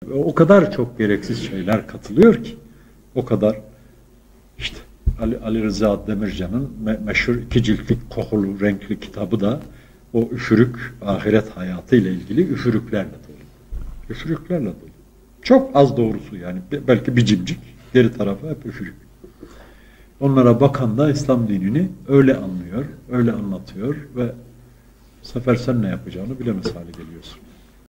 O kadar çok gereksiz şeyler katılıyor ki, o kadar işte Ali Rıza Demircan'ın meşhur 2 ciltlik kokulu, renkli kitabı da o üfürük, ahiret hayatı ile ilgili üfürüklerle dolu. Üfürüklerle dolu. Çok az doğrusu yani. Belki bir cimcik, geri tarafı hep üfürük. Onlara bakan da İslam dinini öyle anlıyor, öyle anlatıyor ve bu sefer sen ne yapacağını bilemez hale geliyorsun.